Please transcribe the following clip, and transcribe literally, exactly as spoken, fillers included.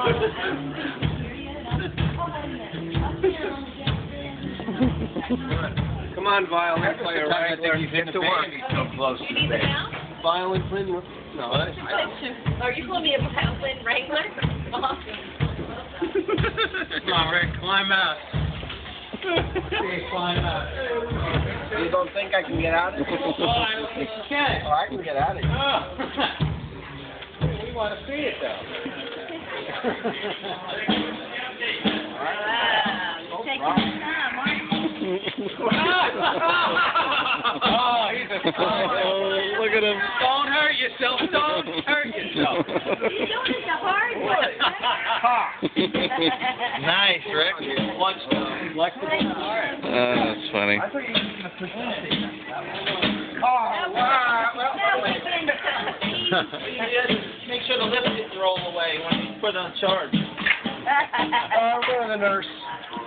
Come on, violin player, right? Get to work. So close to the base. Violin player? No. Are you going to be a violin wrangler? Come on, Rick, climb out. Climb out. You don't think I can get out of it? Oh, I don't think you can. Oh, I can get out of it. Oh. We want to see it, though. Wow, you're taking your time, aren't you? Oh, he's a Oh, look at him. Don't hurt yourself. Don't hurt yourself. You're doing it the hard way. Nice, Rick. Watch the flexible. All right. Oh, that's funny. I thought you were going to push that thing. Oh, wow. Well, That would have been easy. make sure the lift didn't roll away when you put it on charge. Uh, we're the nurse.